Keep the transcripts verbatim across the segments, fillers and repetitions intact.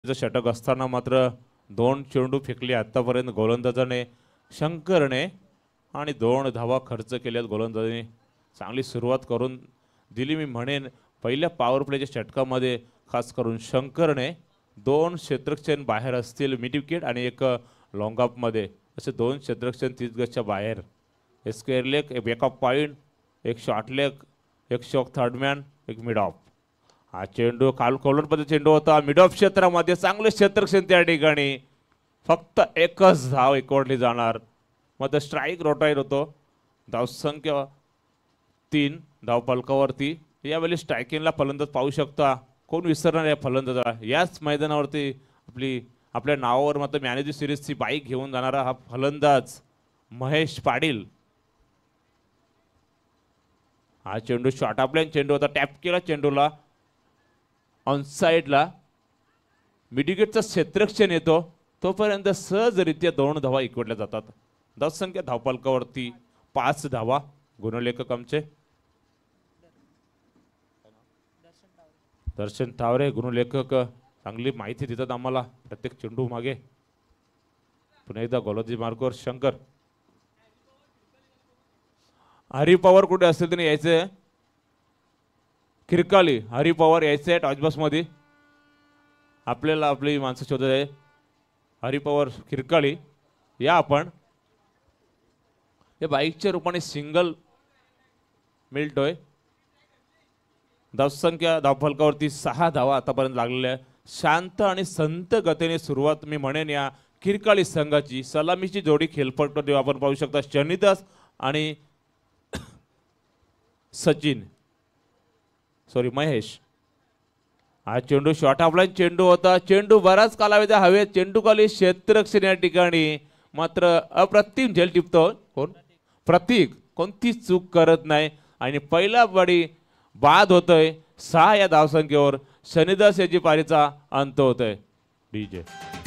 षटक असताना मात्र दोन चेंडू फेकले आतापर्यंत गोलंदाजाने शंकरने आणि दोन धावा खर्च केल्यात गोलंदाजाने चांगली सुरुवात करून दिली. मी म्हणेन पहिल्या पॉवर प्लेच्या षटकामध्ये खास करून शंकरने दोन क्षेत्ररक्षण बाहेर असतील मिड विकेट आणि एक लॉंग ऑफ मध्ये असे दोन क्षेत्ररक्षण तीस गजच्या बाहेर एक स्क्वेअर लेग एक बॅकअप पॉइंट एक शॉर्ट लेग एक शॉक थर्ड मॅन एक मिड ऑफ. हा चेंडू काल कॉलरमध्ये चेंडू होता मिड ऑफ क्षेत्रामध्ये चांगले क्षेत्ररक्षण त्या ठिकाणी फक्त एकच धाव एकवटली जाणार मध्ये स्ट्राईक रोटायर होतो. धावसंख्या तीन धाव फलकावरती यावेळी स्ट्रायकिंगला फलंदाज पाहू शकता कोण विसरणार आहे फलंदाजाला. याच मैदानावरती आपली आपल्या नावावर मात्र मॅन ऑफ द सिरीजची बाईक घेऊन जाणारा हा फलंदाज महेश पाटील. हा चेंडू शॉर्ट आपल्या चेंडू होता टॅप केला चेंडूला ऑन साइडला मिडविकेटचा क्षेत्ररक्षण येतो तोपर्यंत सहजरित्या दोन धावा एकवटल्या जातात. धावसंख्या धावफलकावरती पाच धावा गुणलेखक आमचे दर्शन तावरे गुणलेखक चांगली माहिती देतात आम्हाला प्रत्येक चेंडू मागे. पुन्हा एकदा गोलंदाजी मार्गावर शंकर. हरी पवार कुठे असेल त्याने यायचं खिरकाली हरी पवार यायचं आहे टॉचबॉक्स मध्ये आपल्याला आपली माणसं शोधत आहे. हरी पवार खिरकाली या आपण या बाईकच्या रूपाने सिंगल मिळतोय. धावसंख्या धावफलकावरती सहा धावा आतापर्यंत लागलेल्या शांत आणि संत गतीने सुरुवात मी म्हणेन या खिरकाली संघाची. सलामीची जोडी खेळपट्टी आपण पाहू शकता शनिदास आणि सचिन सॉरी महेश. हा चेंडू शॉर्ट ऑफलाईन चेंडू होता चेंडू बराच कालावधी हवेत चेंडू खाली क्षेत्ररक्षण या ठिकाणी मात्र अप्रतिम झेल टिपतो कोण प्रतीक कोणतीच चूक करत नाही आणि पहिला बडी बाद होतोय. सहा या धावसंख्येवर शनिदास याची पारीचा अंत होतोय. डीजे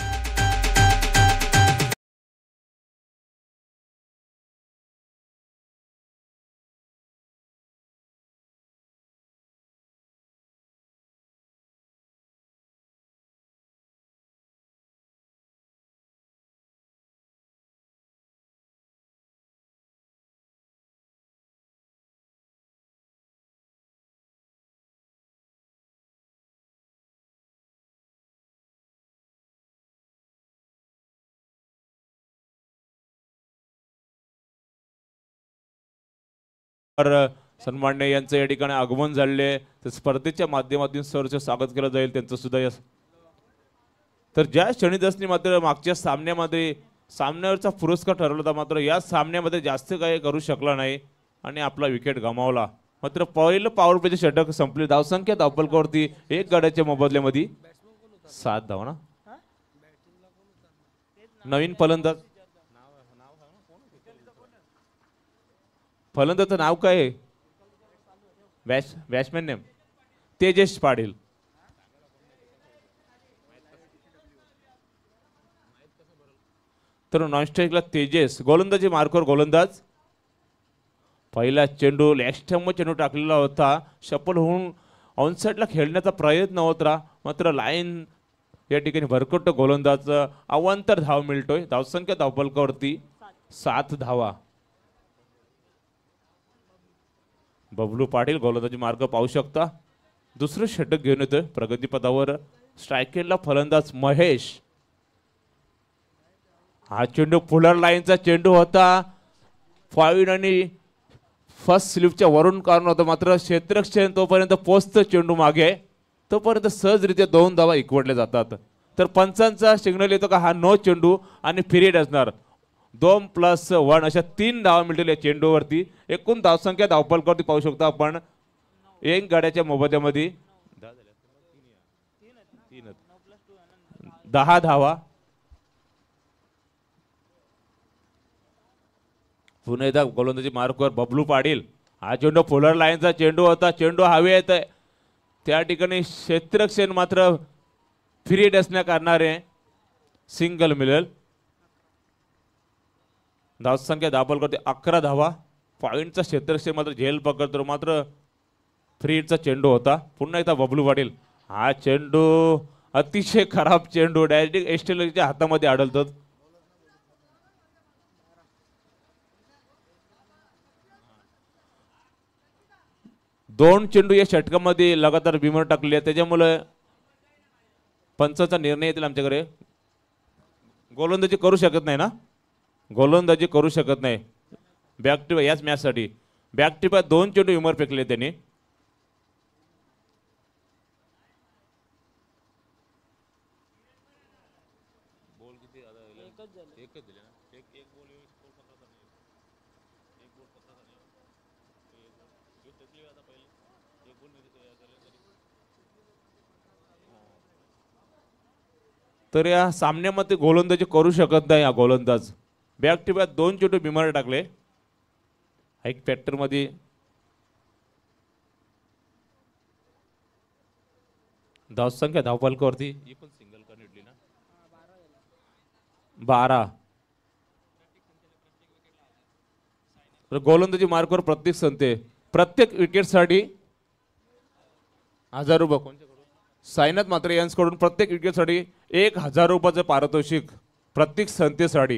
सन्मान्य यांचं या ठिकाणी आगमन झाले तर स्पर्धेच्या माध्यमातून सरचं स्वागत केलं जाईल त्यांचं सुद्धा यश. तर ज्या शनिदासनी मात्र मागच्या सामन्यामध्ये सामन्यावरचा पुरस्कार ठरवला होता मात्र या सामन्यामध्ये जास्त काही करू शकला नाही आणि आपला विकेट गमावला. मात्र पहिलं पॉवर प्लेचे षटक संपले धावसंख्या धावफलकावरती एक गड्याच्या मोबदल्यामध्ये सात धाव ना. नवीन फलंदाज फलंदाजचं नाव काय आहे batch batsman name Tejas Patil. तर नॉन स्ट्राईकला तेजस गोलंदाजी मार्कवर गोलंदाज. पहिला चेंडू लेग चेंडू टाकलेला होता शफल होऊन ऑनसाइडला खेळण्याचा प्रयत्न होता मात्र लाईन या ठिकाणी भरकट गोलंदाज अवांतर धाव मिळतोय. धावसंख्या धावफलकावरती सात धावा. बबलू पाटील गोलंदाजी मार्ग पाहू शकता दुसरं षटक घेऊन येतोय प्रगतीपथावर. स्ट्रायकेटला फलंदाज महेश. हा चेंडू पुलर लाईनचा चेंडू होता फाईन आणि फर्स्ट स्लिपच्या वरून कारण होतं मात्र क्षेत्ररक्षण तोपर्यंत पोचतं चेंडू मागे तोपर्यंत सहजरित्या दोन धावा एकवटल्या जातात. तर पंचांचा सिग्नल येतो का हा नो चेंडू आणि पिरियड असणार दोन प्लस वन अशा तीन धावा मिळतील या चेंडूवरती. एकूण धावसंख्या धावफलकावरती पाहू शकता आपण एक गाड्याच्या मोबदल्यामध्ये दहा धावा. पुन्हा एकदा गोलंदाजी मार्कवर बबलू पाटील. हा चेंडू पोलर लाईनचा चेंडू होता चेंडू हवे येत त्या ठिकाणी क्षेत्ररक्षण मात्र पिरियड असण्या कारणाने सिंगल मिळेल. धावसंख्या धावफलकावरती अकरा धावा. पॉईंटचा क्षेत्ररक्षण मात्र झेल पकडतो मात्र फ्रीडचा चेंडू होता. पुन्हा एकदा बबलू पाटील. हा चेंडू अतिशय खराब चेंडू डायरेक्ट एस्टेलच्या हातामध्ये आढळतो. दोन चेंडू या षटकामध्ये लगातार बिमर टाकले त्याच्यामुळे पंचाचा निर्णय येतील आमच्याकडे. गोलंदाजी करू शकत नाही ना, गोलंदाजी करू शकत नाही बॅक टू याच मॅचसाठी. बॅक टू बॅक दोन चेंडू विमर फेकले त्यांनी. तर या सामन्यामध्ये गोलंदाजी करू शकत नाही हा गोलंदाज. बॅक टू बॅक दोन चेंडू बिमार टाकले. एक फॅक्टर मध्ये धावसंख्या धावफलकावरती एकूण सिंगल कनेक्टली ना बारा. तर गोलंदाजी मार्कवर प्रत्येक संते प्रत्येक विकेटसाठी हजार रुपये कोणत्याकडून साईनाथ मात्रे यांच्याकडून प्रत्येक विकेटसाठी एक हजार रुपयाचं पारितोषिक प्रत्येक संतेसाठी.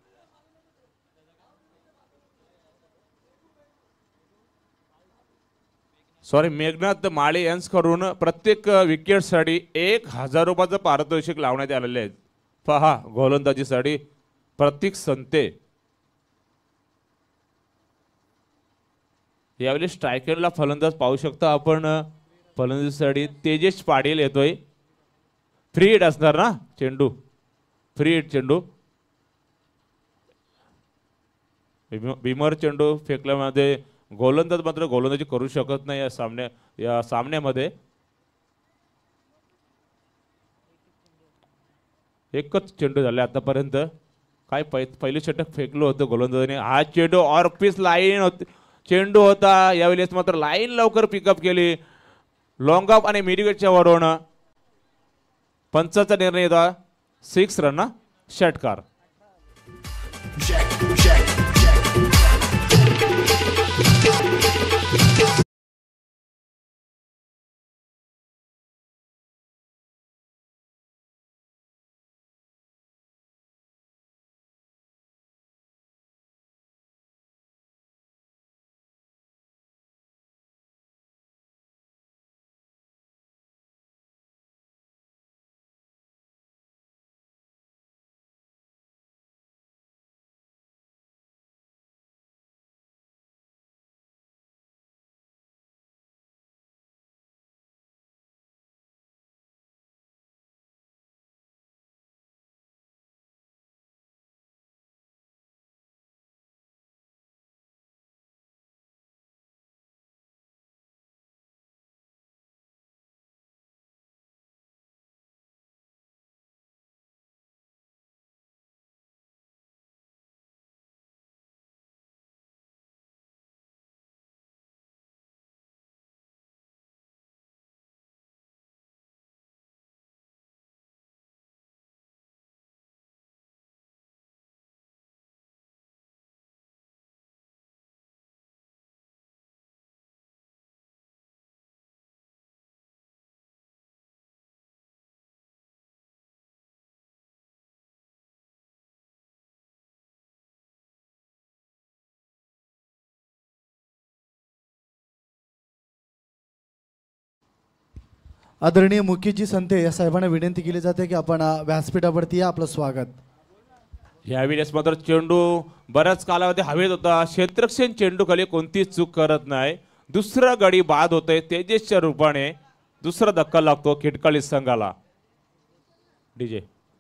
सॉरी मेघनाथ माळे यांच्याकडून प्रत्येक विकेटसाठी एक हजार रुपयाचं पारितोषिक लावण्यात आलेले आहे. पहा गोलंदाजीसाठी प्रत्येक संते. यावेळी स्ट्रायकरला फलंदाज पाहू शकता आपण. फलंदाजीसाठी तेजेश पाटील येतोय. फ्री हिट असणार ना चेंडू, फ्री हिट चेंडू. बिमर चेंडू फेकल्यामध्ये गोलंदाज मात्र गोलंदाजी करू शकत नाही या सामन्या या सामन्यामध्ये. एकच चेंडू झाले आतापर्यंत. काय पहिलं षटक फेकलं होतं गोलंदाजाने. हा चेंडू ऑर्पिस लाईन होती चेंडू होता. यावेळेस मात्र लाईन लवकर पिकअप केली. लॉंग ऑफ आणि मिडविकेटच्या वरून पंचाचा निर्णय येतो. सिक्स रन ना षटकार. आदरणीय मुकेशजी संते या साहेबांना विनंती केली जाते की आपण व्यासपीठावरती या. आपलं स्वागत. यावेळेस मात्र चेंडू बऱ्याच कालावधी हवेत होता. क्षेत्ररक्षण चेंडू खाली कोणतीच चूक करत नाही. दुसरा गडी बाद होतोय तेजेसच्या रूपाने. दुसरा धक्का लागतो खिडकाळी संघाला. डीजे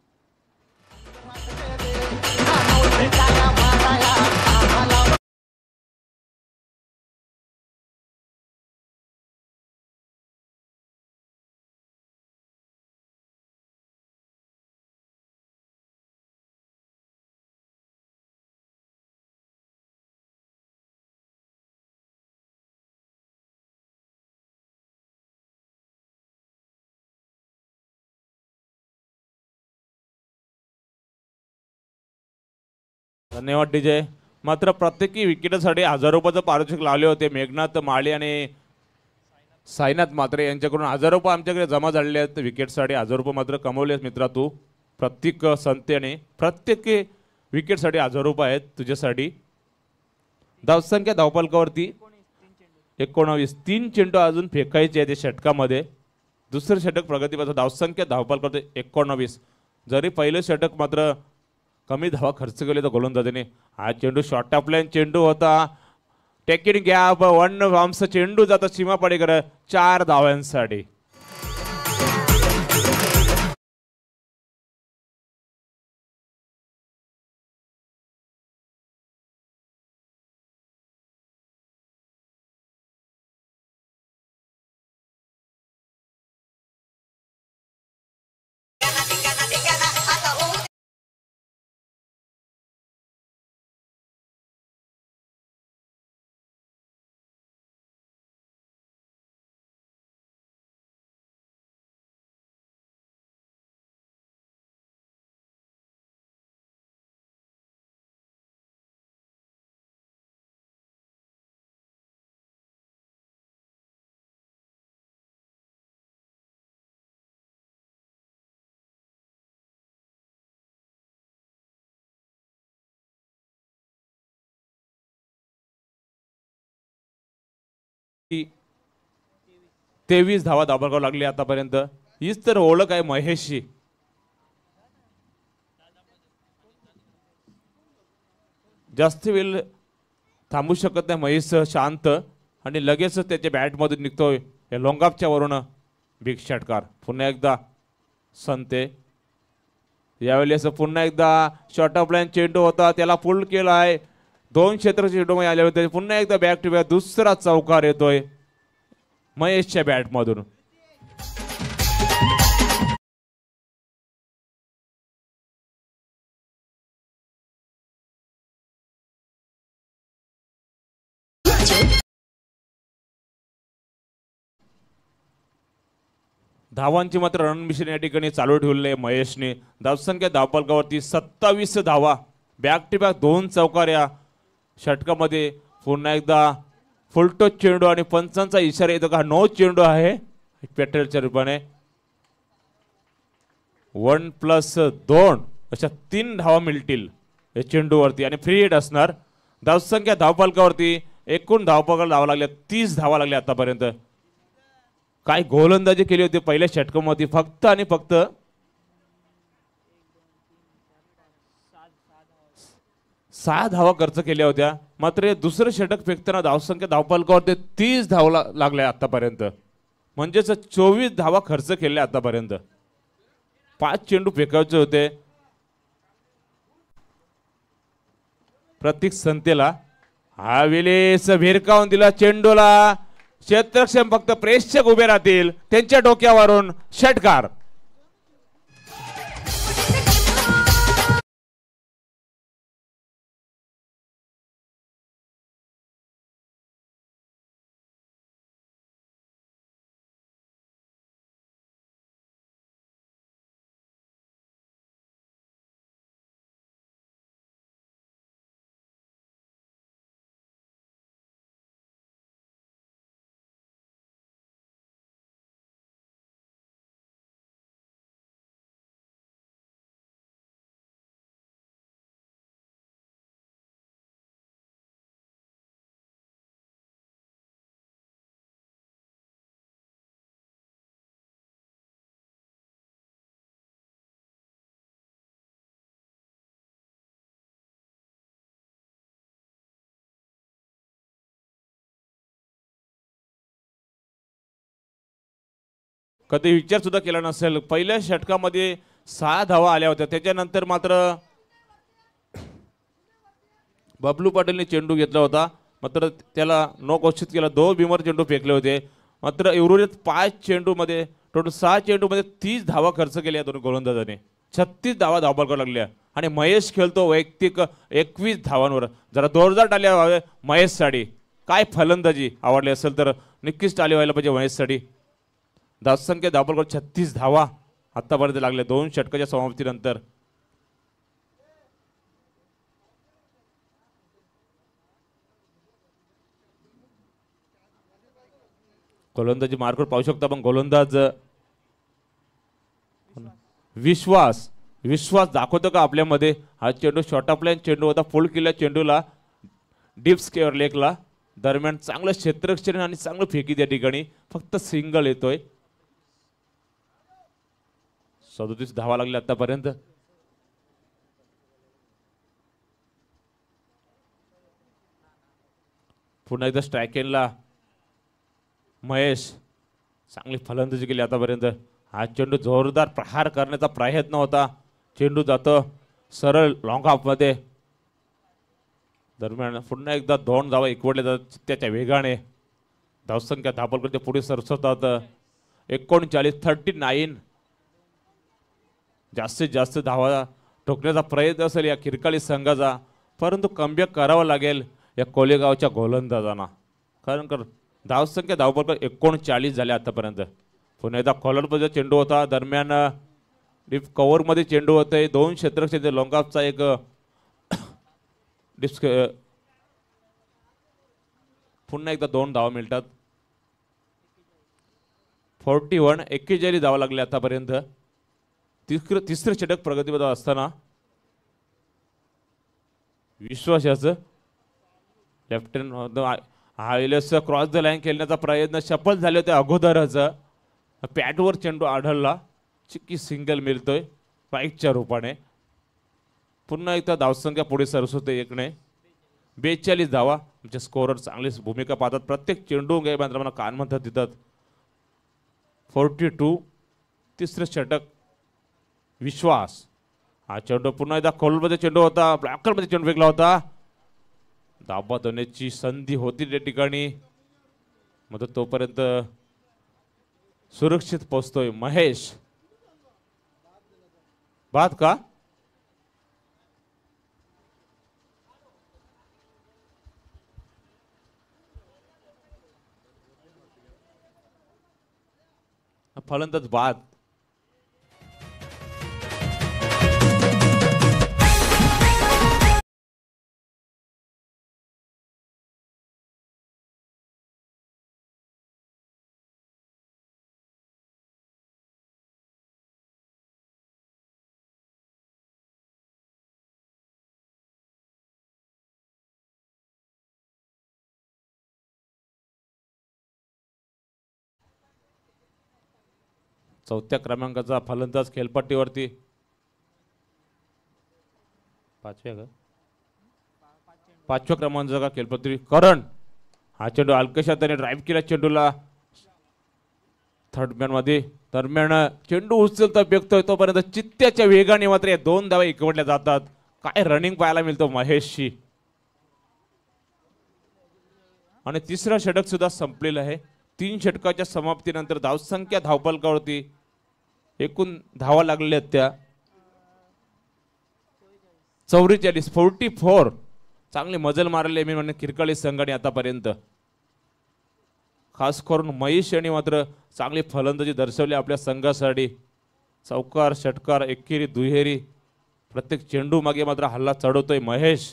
धन्यवाद डीजे. मात्र प्रत्येकी विकेटसाठी हजार रुपयाचं पारितोषिक लावले होते मेघनाथ माळी आणि साईनाथ म्हात्रे यांच्याकडून हजार रुपये आमच्याकडे जमा झालेले आहेत विकेटसाठी. हजार रुपये मात्र कमवले आहेत मित्रा तू. प्रत्येक संस्थेने प्रत्येक विकेटसाठी हजार रुपये आहेत तुझ्यासाठी. धावसंख्या धावपलकावरती एकोणावीस. तीन चेंडू अजून फेकायचे आहेत षटकामध्ये. दुसरं षटक प्रगतीपथ. धावसंख्या धावपलकावरती एकोणावीस. जरी पहिलं षटक मात्र कमी धावा खर्च केले तर गोलंदाजीने. हा चेंडू शॉर्ट ऑफ लाईन चेंडू होता. टेकिंग गॅप वन आमचं चेंडू जातो सीमा पडेकर चार धावांसाठी. तेवीस धावा दाबागाव लागली आतापर्यंत. हीच तर ओळख आहे महेशची. जास्त वेळ थांबू शकत नाही महेश शांत आणि लगेच त्याच्या बॅटमधून निघतोय या लोंगापच्या वरून बिग षटकार. पुन्हा एकदा संते यावेळेस पुन्हा एकदा शॉर्ट ऑफ लाईन चेंडू होता त्याला पुल केला आहे. दोन क्षेत्र चेंडू आले होते. पुन्हा एकदा बॅक टू बॅक दुसरा चौकार येतोय महेशच्या बॅटमधून. धावांची मात्र रन मिशन या ठिकाणी चालू ठेवले महेशने. धावसंख्या धावपलकावरती सत्तावीस धावा. बॅक टू बॅक दोन चौकार या षटकामध्ये. पुन्हा एकदा फुलटो चेंडू आणि पंचांचा इशारा येतो का नो चेंडू आहे पेट्रोलच्या रूपाने. वन प्लस दोन अशा तीन धावा मिळतील या चेंडूवरती आणि फ्री हिट असणार. धावसंख्या धावपलकावरती एकूण धावपलकाला धावा लागल्या तीस धावा लागल्या आतापर्यंत. काय गोलंदाजी केली होती पहिल्या षटकामध्ये फक्त आणि फक्त सहा धावा खर्च केल्या होत्या. मात्र दुसरं षटक फेकताना धावसंख्या धावपलकावरती तीस धावा लागल्या आतापर्यंत. म्हणजेच चोवीस धावा खर्च केल्या आतापर्यंत. पाच चेंडू फेकायचे होते प्रत्येक संतेला. हा विलेस भिरकावून दिला चेंडूला. क्षेत्रक्षम फक्त प्रेक्षक उभे राहतील त्यांच्या डोक्यावरून षटकार. कधी विचार सुद्धा केला नसेल. पहिल्या षटकामध्ये सहा धावा आल्या होत्या. त्याच्यानंतर मात्र बबलू पाटीलने चेंडू घेतला होता. मात्र त्याला नो घोषित केला. दोन बिमर चेंडू फेकले होते. मात्र उर्वरित पाच चेंडूमध्ये टोटल सहा चेंडूमध्ये तीस धावा खर्च केल्या दोन गोलंदाजाने. छत्तीस धावा धावपलकावर लागल्या आणि महेश खेळतो वैयक्तिक एकवीस धावांवर. जरा जोरदार टाळ्या व्हावे महेशसाठी. काय फलंदाजी आवडली असेल तर नक्कीच टाळी व्हायला पाहिजे महेशसाठी. धावसंख्या धावपलकावर छत्तीस धावा आतापर्यंत लागल्या दोन षटकाच्या समाप्तीनंतर. गोलंदाजी मार्कवर पाहू शकता पण गोलंदाज विश्वास विश्वास दाखवतो का आपल्यामध्ये. हा चेंडू शॉर्ट ऑफ लाईन चेंडू होता. फुल केल्या चेंडूला डीप स्क्वेअर लेगला दरम्यान चांगलं क्षेत्ररक्षण आणि चांगलं फेकी त्या ठिकाणी. फक्त सिंगल येतोय. सदोतीस धावा लागले आतापर्यंत. पुन्हा एकदा स्ट्राईक एंडला महेश चांगली फलंदाजी केली आतापर्यंत. हा चेंडू जोरदार प्रहार करण्याचा प्रयत्न होता. चेंडू जातो सरळ लॉंग ऑफमध्ये. दरम्यान पुन्हा एकदा दोन धावा एकवटल्या जातात त्याच्या वेगाने. धावसंख्या धापलकडे पुढे सरसवतात. एकोणचाळीस थर्टी नाईन. जास्तीत जास्त धावा ठोकण्याचा प्रयत्न असेल या खिरकाळी संघाचा, परंतु कमबॅक करावा लागेल या कोलेगावच्या गोलंदाजांना. कारण कर धावसंख्या धावपलकर एकोणचाळीस झाले आतापर्यंत. पुन्हा एकदा कॉलरमध्ये चेंडू होता. दरम्यान डीप कव्हरमध्ये चेंडू होते. दोन क्षेत्ररक्षक लॉंग ऑफचा एक डिस्क. पुन्हा एकदा दोन धावा मिळतात. फोर्टी वन एक्केचाळीस धावा लागले आतापर्यंत. तिसरं तिसरं षटक प्रगतीपथावर असताना विश्वास याचं लेफ्ट हँड हायलेस क्रॉस द लाईन खेळण्याचा प्रयत्न सफल झाले होते अगोदरच. पॅटवर चेंडू आढळला. चिक्की सिंगल मिळतोय वाईटच्या रूपाने. पुन्हा एकदा धावसंख्या पुढे सरसवते एकने. बेचाळीस धावा. आमचे स्कोरर चांगली भूमिका पाहतात. प्रत्येक चेंडू गे मात्र कान म्हणतात तिथं. फोर्टी टू तिसरं षटक विश्वास. हा चेंडू पुन्हा एकदा खोलमध्ये चेंडू होता. ब्लॉकरमध्ये चेंडू फेकला होता. धाबा धरण्याची संधी होती त्या ठिकाणी, मग तोपर्यंत सुरक्षित पोहोचतोय महेश. बाद का फलंदाज बाद. चौथ्या क्रमांकाचा फलंदाज खेळपट्टीवरती. पाचव्या का पाचव्या क्रमांकाचा खेळपट्टी करण. हा चेंडू अल्कशा त्याने ड्राईव्ह केला चेंडूला थर्ड मॅन मध्ये. दरम्यान चेंडू उचलता व्यक्त तोपर्यंत चित्त्याच्या वेगाने मात्र या दोन धावा एकवटल्या जातात. काय रनिंग पाहायला मिळतो महेशशी. आणि तिसरा षटक सुद्धा संपलेला आहे. तीन षटकाच्या समाप्तीनंतर धावसंख्या धावपलकावरती एकूण धावा लागलेल्या आहेत त्या चौवेचाळीस. Forty four. चांगली मजल मारले मी म्हणणे खिरकाळी संघाने आतापर्यंत. खास करून महेश यांनी मात्र चांगली फलंदाजी दर्शवली आपल्या संघासाठी. चौकार षटकार एकेरी दुहेरी प्रत्येक चेंडू मागे मात्र हल्ला चढवतोय महेश.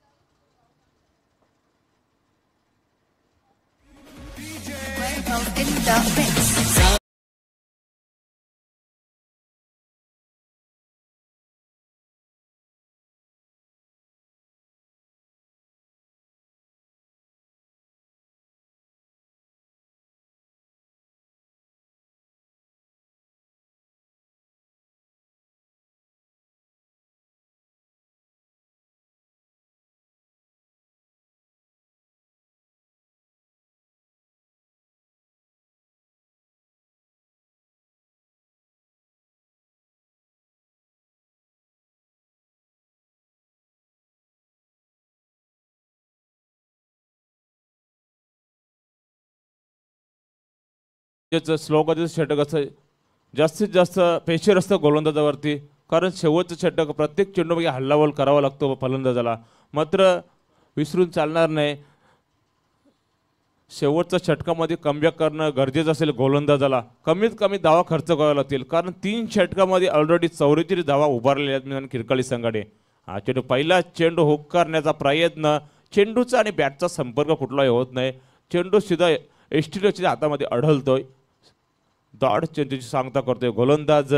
स्लो गतीचं षटक असं जास्तीत जास्त प्रेशर असतं गोलंदाजावरती. कारण शेवटचं षटक प्रत्येक चेंडूमध्ये हल्लाबोल करावा लागतो फलंदाजाला. मात्र विसरून चालणार नाही. शेवटच्या षटकामध्ये कमबॅक करणं गरजेचं असेल गोलंदाजाला. कमीत कमी धावा खर्च करावा लागतील. कारण तीन षटकामध्ये ऑलरेडी चौवेचाळीस धावा उभारलेल्या आहेत खिरकाळी संघाने. हा चेंडू पहिला चेंडू हुक करण्याचा प्रयत्न. चेंडूचा आणि बॅटचा संपर्क कुठलाही होत नाही. चेंडू सीधा एस्टिलोच्या हातामध्ये अढळतोय. दाढ चेंडूची सांगता करतोय गोलंदाज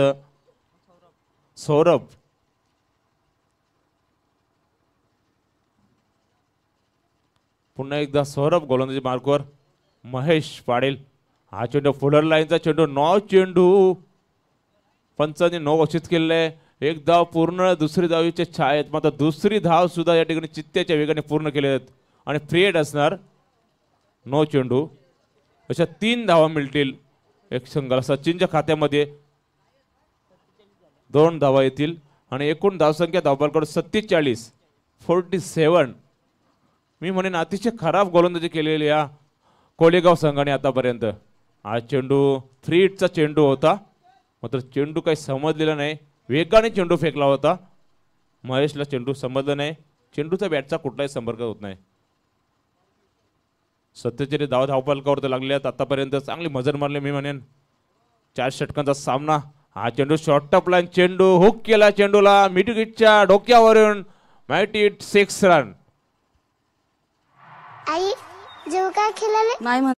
सौरभ. पुन्हा एकदा सौरभ गोलंदाजी मार्कवर. महेश पाटील हा चेंडू फुलर लाईनचा चेंडू. नौ चेंडू पंचांनी नऊ घोषित केले. एक धाव पूर्ण, दुसरी धावीचे छायेत. मात्र दुसरी धाव सुद्धा या ठिकाणी चित्त्याच्या वेगाने पूर्ण केले आहेत आणि फ्री असणार. नऊ चेंडू अशा तीन धावा मिळतील एक संघाला. सचिनच्या खात्यामध्ये दोन धावा येतील आणि एकूण धावसंख्या धावबालकडे सत्तेचाळीस फोर्टी सेवन. मी म्हणेन अतिशय खराब गोलंदाजी केलेली या कोळेगाव संघाने आतापर्यंत. हा चेंडू फ्री हिटचा चेंडू होता, मात्र चेंडू काही समजलेला नाही. वेगाने चेंडू फेकला होता. महेशला चेंडू समजला नाही. चेंडूचा बॅटचा कुठलाही संपर्क होत नाही. सत्तेचाळीस धाव धावपालकावर लागल्यात आतापर्यंत. चांगली मजर मारली मी म्हणेन. चार षटकांचा सामना. हा चेंडू शॉर्ट टॉप लाईन चेंडू. हुक केला चेंडूला मिडविकेटच्या डोक्यावरून. Mighty it six run. आई जेव काय खेळाले नाही म्हण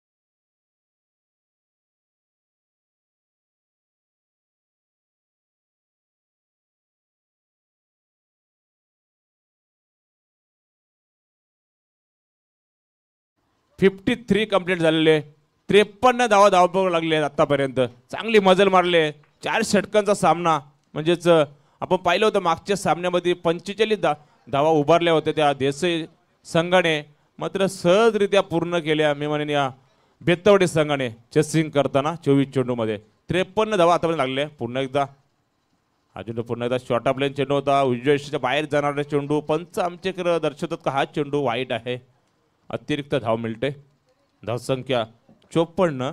फिफ्टी थ्री कंप्लीट झालेले. त्रेपन्न धावा धावपळ लागले आतापर्यंत. चांगली मजल मारले. चार षटकांचा सामना म्हणजेच आपण पाहिलं होतं मागच्या सामन्यामध्ये पंचेचाळीस धा धावा उभारल्या होत्या त्या देसाई संघाने, मात्र सहजरित्या पूर्ण केल्या मी म्हणेन या बेतवडे संघाने चेसिंग करताना. चोवीस चेंडूमध्ये त्रेपन्न धावा आतापर्यंत लागले. पुन्हा एकदा हा चेंडू पुन्हा एकदा शॉर्ट ऑफ लाईन चेंडू होता. उजव्या बाहेर जाणारा चेंडू. पंच आमच्याकडे दर्शवतात का हा चेंडू वाईट आहे. अतिरिक्त धाव मिळते. धावसंख्या चोपन्न.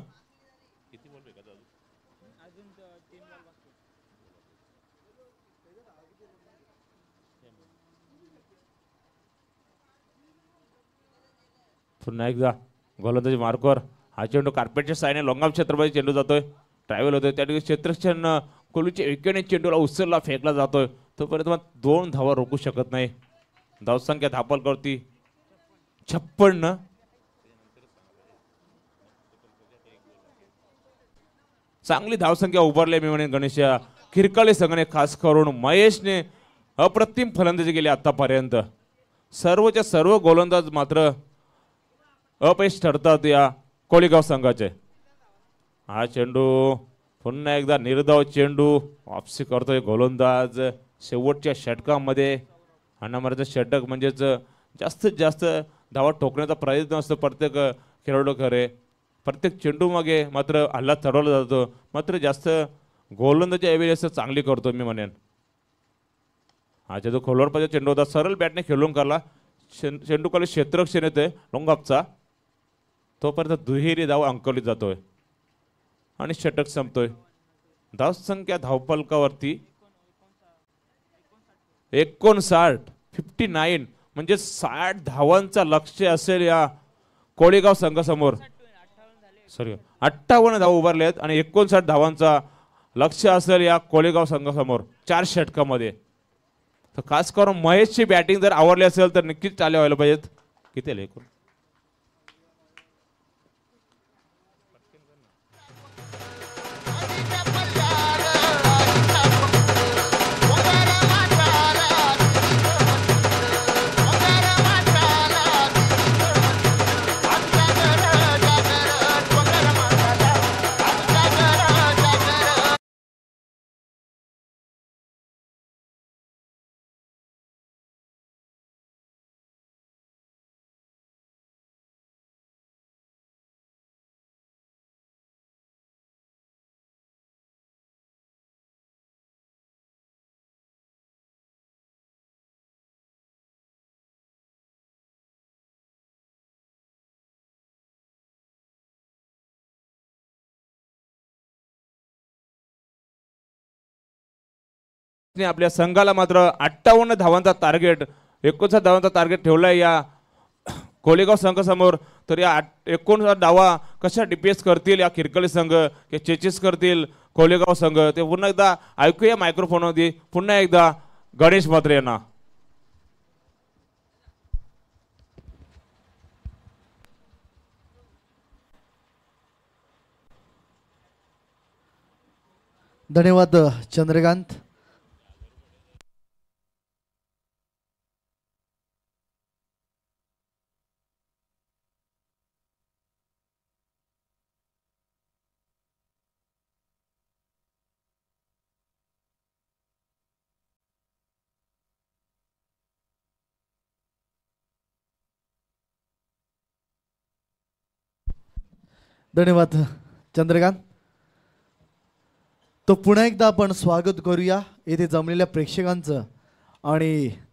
पुन्हा एकदा गोलंदाजी मार्कवर. हा चेंडू कार्पेटच्या साईने लोंगाम क्षेत्रामध्ये चेंडू जातोय. ट्रॅव्हल होतोय त्या ठिकाणी क्षेत्रक्षण कोहलीच्या एकेने चेंडूला उचलला फेकला जातोय. तोपर्यंत दोन धावा रोखू शकत नाही. धावसंख्या धापलकरती छप्पन्न. चांगली धावसंख्या उभारली मी म्हणेन गणेश या खिरकाळे संघाने. खास करून महेशने अप्रतिम फलंदाजी केली आतापर्यंत. सर्वच्या सर्व गोलंदाज मात्र अपयश ठरतात या कोळेगाव संघाचे. हा चेंडू पुन्हा एकदा निर्धाव चेंडू. वापसी करतोय गोलंदाज शेवटच्या षटकामध्ये. अनामराचं षटक म्हणजेच जास्तीत जास्त धावा ठोकण्याचा प्रयत्न असतो प्रत्येक खेळाडू खरे. प्रत्येक चेंडू मागे मात्र हल्ला चढवला जातो, मात्र जास्त गोलंदाजी ऐवजी असं चांगली करतो मी म्हणेन. हा चेंडू खोलवर पाहिजे चेंडू होता. सरळ बॅटने खेळून काढला. चेंडू खाली क्षेत्ररक्षण येतोय लोंगापचा. तोपर्यंत दुहेरी धाव अंकवली जातोय आणि षटक संपतोय. धावसंख्या धावफलकावरती एकोणसाठ फिफ्टी नाईन म्हणजे साठ धावांचा लक्ष्य असेल या कोळेगाव संघासमोर. सॉरी अठ्ठावन्न धावा उभारले आहेत आणि एकोणसाठ धावांचा लक्ष्य असेल या कोळेगाव संघासमोर चार षटकामध्ये. तर खास करून महेशची बॅटिंग जर आवडली असेल तर नक्कीच चाले व्हायला पाहिजेत. किती आले एकूण? आपल्या संघाला मात्र अठ्ठावन्न धावांचा टार्गेट एकोणसाठ धावांचा टार्गेट ठेवलाय या कोळेगाव संघासमोर. तर या एकोणसाठ धावा कशा डिपेस करतील या खिरकली संघ की चेचेस करतील कोळेगाव संघ ते पुन्हा एकदा ऐकूया मायक्रोफोनमध्ये. पुन्हा एकदा गणेश म्हात्रे यांना. धन्यवाद चंद्रकांत. धन्यवाद चंद्रकांत. तो पुन्हा एकदा आपण स्वागत करूया येथे जमलेल्या प्रेक्षकांचं आणि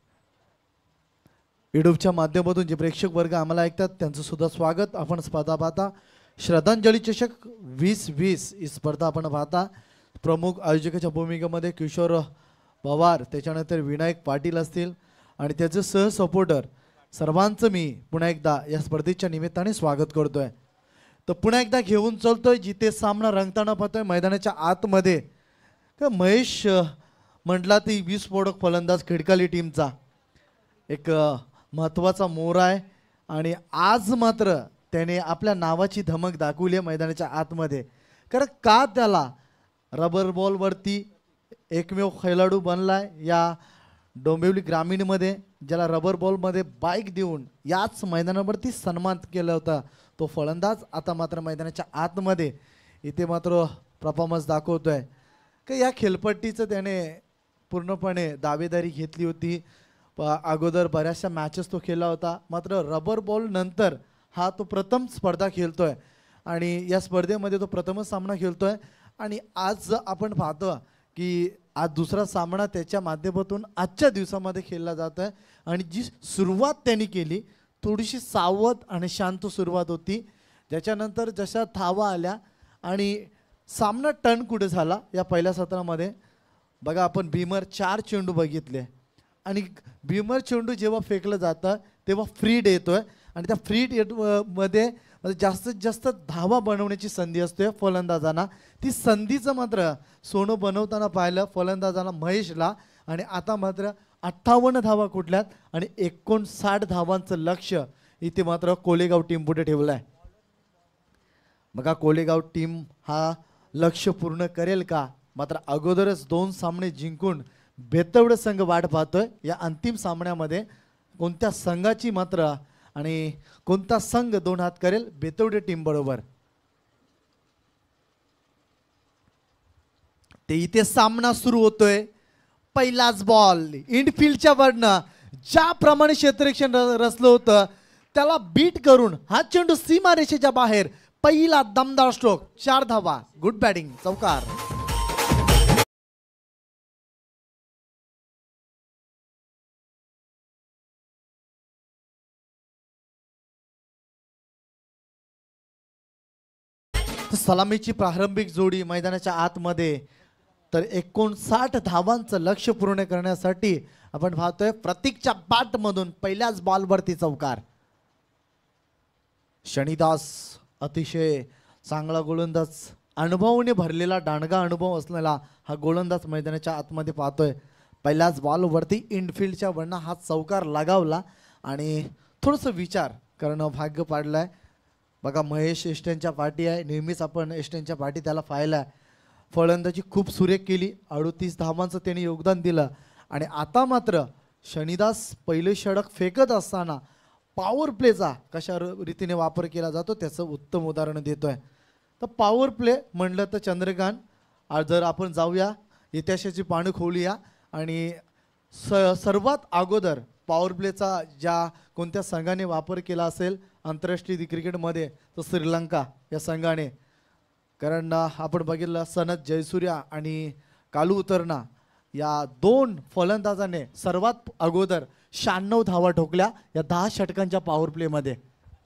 युट्यूबच्या माध्यमातून जे प्रेक्षक वर्ग आम्हाला ऐकतात त्यांचं सुद्धा स्वागत. आपण स्पर्धा पाहता श्रद्धांजली चषक वीस वीस ही स्पर्धा आपण पाहता. प्रमुख आयोजकाच्या भूमिकेमध्ये किशोर पवार, त्याच्यानंतर विनायक पाटील असतील आणि त्याचे सह सपोर्टर सर्वांचं मी पुन्हा एकदा या स्पर्धेच्या निमित्ताने स्वागत करतोय. तर पुन्हा एकदा घेऊन चलतोय जिथे सामना रंगताना पाहतोय मैदानाच्या आतमध्ये. का महेश म्हटला ती विस्फोटक फलंदाज खिडकाली टीमचा एक महत्त्वाचा मोरा आहे आणि आज मात्र त्याने आपल्या नावाची धमक दाखवली आहे मैदानाच्या आतमध्ये. कारण का त्याला रबर बॉलवरती एकमेव खेळाडू बनलाय या डोंबिवली ग्रामीणमध्ये, ज्याला रबर बॉलमध्ये बाईक देऊन याच मैदानावरती सन्मान केला होता तो फलंदाज आता मात्र मैदानाच्या आतमध्ये इथे मात्र परफॉर्मन्स दाखवतोय. का या खेळपट्टीचं त्याने पूर्णपणे दावेदारी घेतली होती. अगोदर बऱ्याचशा मॅचेस तो खेळला होता, मात्र रबर बॉल नंतर हा तो प्रथम स्पर्धा खेळतोय आणि या स्पर्धेमध्ये तो प्रथमच सामना खेळतोय. आणि आज आपण पाहतो की आज दुसरा सामना त्याच्या माध्यमातून आजच्या दिवसामध्ये खेळला जात आहे आणि जी सुरुवात त्यांनी केली थोडीशी सावध आणि शांत सुरुवात होती. ज्याच्यानंतर जशा धावा आल्या आणि सामना टर्न कुठे झाला या पहिल्या सत्रामध्ये बघा आपण भीमर चार चेंडू बघितले आणि भीमर चेंडू जेव्हा फेकलं जातं तेव्हा फ्री डेट येतोय आणि त्या फ्री डेट मध्ये जास्तीत जास्त धावा बनवण्याची संधी असते फलंदाजांना. ती संधीचं मात्र सोनं बनवताना पाहिलं फलंदाजांना महेशला आणि आता मात्र अठ्ठावन्न धावा कुठल्यात आणि एकोणसाठ धावांचं लक्ष इथे मात्र कोलेगाव टीम पुढे ठेवलं आहे. बघा कोलेगाव टीम हा लक्ष पूर्ण करेल का? मात्र अगोदरच दोन सामने जिंकून बेतवडे संघ वाट पाहतोय या अंतिम सामन्यामध्ये कोणत्या संघाची मात्र आणि कोणता संघ दोन हात करेल बेतवडे टीम बरोबर. ते इथे सामना सुरू होतोय. पहिलाच बॉल इनफिल्डच्या वरनं ज्याप्रमाणे क्षेत्ररक्षण रचलं होतं त्याला बीट करून हा चेंडू सीमारेषेच्या बाहेर पहिला दमदार स्ट्रोक, चार धावा, गुड बॅटिंग, चौकार. सलामीची प्रारंभिक जोडी मैदानाच्या आतमध्ये तर एकोणसाठ धावांचं लक्ष पूर्ण करण्यासाठी आपण पाहतोय प्रतीकच्या बॅट मधून पहिल्याच बॉलवरती चौकार. शनिदास अतिशय चांगला गोलंदाज, अनुभवाने भरलेला दांडगा अनुभव असलेला हा गोलंदाज मैदानाच्या आतमध्ये पाहतोय. पहिल्याच बॉलवरती इनफिल्डच्या वरनं हा चौकार लगावला आणि थोडंसं विचार करणं भाग्य पाडलंय. बघा महेश एस्टेनच्या पाठी आहे, नेहमीच आपण एस्टेनच्या पाठी त्याला पाहिलं आहे. फलंदाजी खूप सुरेख केली, अडतीस धावांचं त्याने योगदान दिलं आणि आता मात्र शनिदास पहिले षटक फेकत असताना पॉवर प्लेचा कशा रीतीने वापर केला जातो त्याचं उत्तम उदाहरण देतोय. तर पॉवर प्ले म्हणलं तर चंद्रकांत आज जर आपण जाऊया इतिहासाची पानं खोलूया आणि स सर्वात अगोदर पॉवर प्लेचा ज्या कोणत्या संघाने वापर केला असेल आंतरराष्ट्रीय क्रिकेटमध्ये तर श्रीलंका या संघाने. कारण आपण बघितलं सनत जयसूर्या आणि कालू उतरणा या दोन फलंदाजाने सर्वात अगोदर शहाण्णव धावा ठोकल्या या दहा षटकांच्या पॉवर प्लेमध्ये.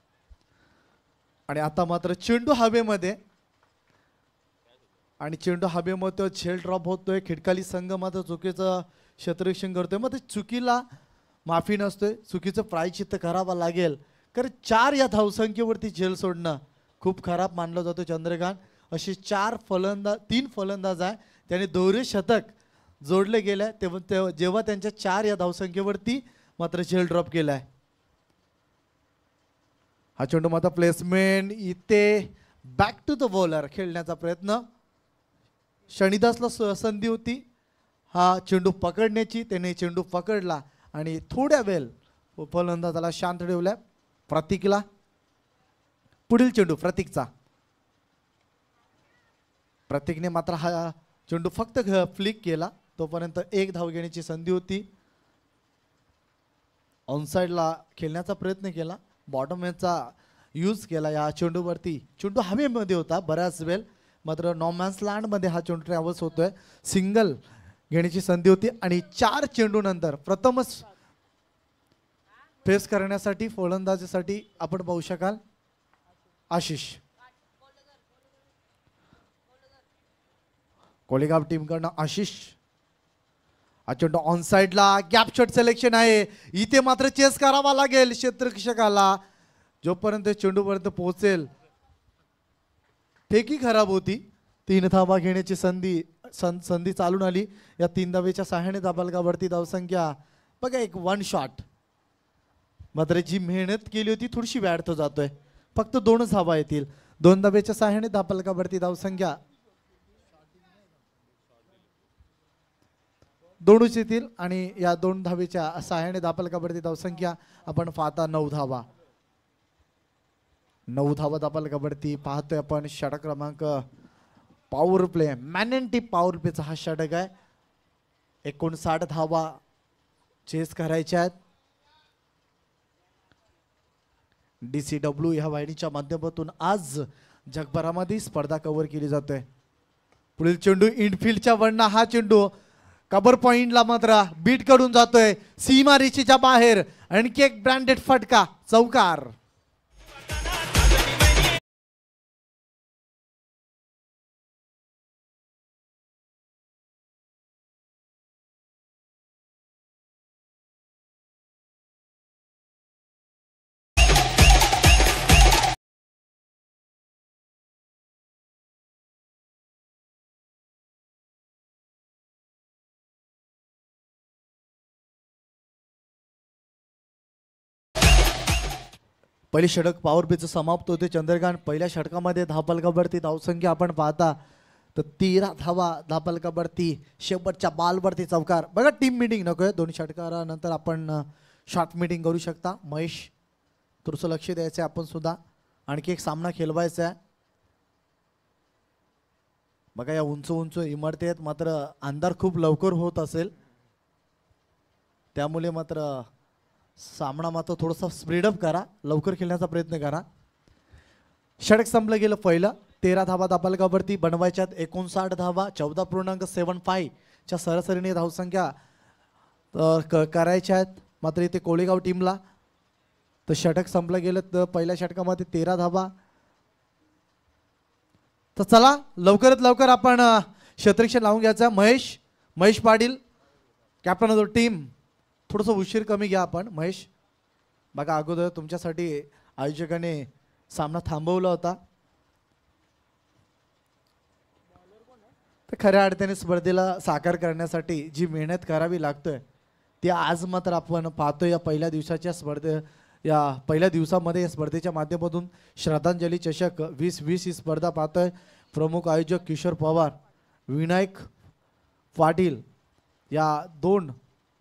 आणि आता मात्र चेंडू हवेमध्ये आणि चेंडू हवेमध्ये झेल ड्रॉप होतोय. खिडकाली संघ मात्र चुकीचं क्षेत्ररक्षण करतोय. मग ते चुकीला माफी नसतोय, चुकीचं प्रायश्चित्त करावं लागेल. कारण चार या धावसंख्येवरती झेल सोडणं खूप खराब मानलं जातं चंद्रकांत. असे चार फलंदाज तीन फलंदाज आहे त्याने दोरे शतक जोडले गेले तेव्हा जेव्हा त्यांच्या चार या धावसंख्येवरती मात्र झेल ड्रॉप केलाय. हा चेंडू मात्र प्लेसमेंट इथे बॅक टू द बॉलर खेळण्याचा प्रयत्न शनिदासला स- संधी होती हा चेंडू पकडण्याची, त्याने चेंडू पकडला आणि थोड्या वेळ फलंदाजाला शांत ठेवल्या. प्रतीकला पुढील चेंडू प्रतीकचा. प्रतीकने मात्र हा चेंडू फक्त फ्लिक केला. तोपर्यंत एक धाव घेण्याची संधी होती. ऑनसाइडला खेळण्याचा प्रयत्न केला, बॉटम मॅनचा यूज केला या चेंडूवरती. चेंडू हवेमध्ये होता बऱ्याच वेळ, मात्र नॉमॅन्स लँडमध्ये हा चेंडू ट्रॅव्हल्स होतोय. सिंगल घेण्याची संधी होती आणि चार चेंडू नंतर प्रथमच फेस करण्यासाठी फलंदाजीसाठी आपण पाहू शकाल आशिष. कोलेगाव टीमकडनं आशिष. हा चेंडू ऑन साइडला गॅप शॉट सिलेक्शन आहे. इथे मात्र चेस करावा लागेल क्षेत्ररक्षकाला जोपर्यंत चेंडूपर्यंत पोहोचेल. फेकी खराब होती. तीन धावा घेण्याची संधी सं संधी चालून आली. या तीन धावेच्या सहाय्याने दाबलगावरती धावसंख्या बघा एक वन शॉट. मात्र जी मेहनत केली होती थोडीशी व्यर्थ जातोय. फक्त दोनच धावा येतील. दोन धावेच्या सहाय्याने दाबलगावरती धावसंख्या दोनच येतील आणि या दोन धावेच्या सहाय्याने दाबलगावरती धावसंख्या आपण पाहता नऊ धावा. नऊ धावा दाबलगावरती पाहतोय आपण. षटक क्रमांक पॉवर प्ले मॅनेंटी पॉवर प्लेचा हा षटक आहे. एकोणसाठ धावा चेस करायच्या आहेत. डी सी डब्ल्यू ह्या वाहिनीच्या माध्यमातून आज जगभरामध्ये स्पर्धा कव्हर केली जाते. पुढील चेंडू इनफिल्डच्या वरना हा चेंडू कबर पॉइंटला मात्र बीट कडून जातोय सीमा रेषेच्या बाहेर. आणखी एक ब्रँडेड फटका चौकार. पहिली षटक पॉवर प्लेचं समाप्त होते. चंद्रकांत पहिल्या षटकामध्ये धापलकावरती धावसंख्या आपण पाहता तर तेरा धावा धापलकावरती. शेवटच्या बॉलवरती चौकार. बघा टीम मिटिंग नकोय. दोन षटकारानंतर आपण शॉर्ट मिटिंग करू शकता. महेश थोडंसं लक्ष द्यायचं आहे आपण सुद्धा. आणखी एक सामना खेळवायचा आहे. बघा या उंच उंच इमारती आहेत मात्र अंधार खूप लवकर होत असेल त्यामुळे मात्र सामना मात्र थोडासा स्पीडअप करा. लवकर खेळण्याचा प्रयत्न करा. षटक संपलं गेलं पहिलं. तेरा धावा दाबलगावरती बनवायच्यात. एकोणसाठ धावा चौदा पूर्णांक सेवन फाय च्या सरासरीने धावसंख्या करायच्या आहेत मात्र इथे कोळेगाव टीमला. तर षटक संपलं गेलं तर पहिल्या षटकामध्ये तेरा धावा. तर चला लवकरात लवकर आपण क्षेत्ररक्षण लावून घ्यायचं. Mahesh Mahesh Patil captain of the team. थोडंसं उशीर कमी घ्या आपण महेश. बघा अगोदर तुमच्यासाठी आयोजकाने सामना थांबवला होता. तर खऱ्या अर्थाने स्पर्धेला साकार करण्यासाठी जी मेहनत करावी लागतोय ती आज मात्र आपण पाहतोय. या पहिल्या दिवसाच्या स्पर्धे या पहिल्या दिवसामध्ये या स्पर्धेच्या माध्यमातून श्रद्धांजली चषक वीस वीस ही स्पर्धा पाहतोय. प्रमुख आयोजक किशोर पवार, विनायक पाटील या दोन.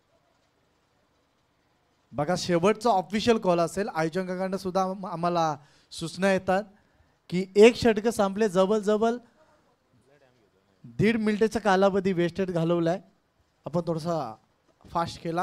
बघा शेवटचा ऑफिशियल कॉल असेल. आयोजकांकडनं सुद्धा आम्हाला सूचना येतात की एक षटक संपले जवळजवळ दीड मिनिटाचा कालावधी वेस्टेड घालवलाय. आपण थोडासा फास्ट केला.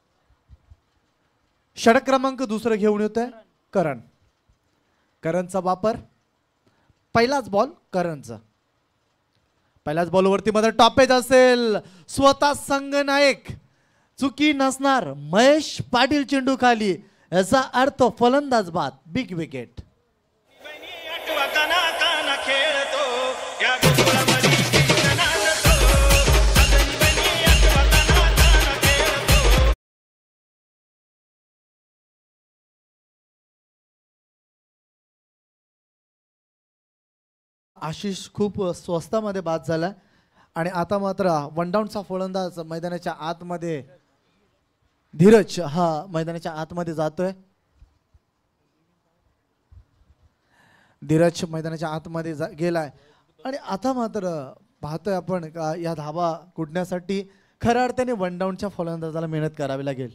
षटक क्रमांक दुसरं घेऊन येतोय करण. करणचा वापर. पहिलाच बॉल करणचा. पहिल्याच बॉलवरती मध्ये टॉपेज असेल. स्वतः संघनायक चुकी नसणार. महेश पाटील चेंडू खाली. याचा अर्थ फलंदाज बाद. Big wicket. आशिष खूप स्वस्तामध्ये बाद झाला आणि आता मात्र वन डाऊनचा फलंदाज मैदानाच्या आतमध्ये धीरज हा मैदानाच्या आतमध्ये जातोय. धीरज मैदानाच्या आतमध्ये गेलाय आणि आता मात्र पाहतोय आपण का या धावा कुठण्यासाठी खऱ्या अर्थाने वन डाऊनच्या फलंदाजाला मेहनत करावी लागेल.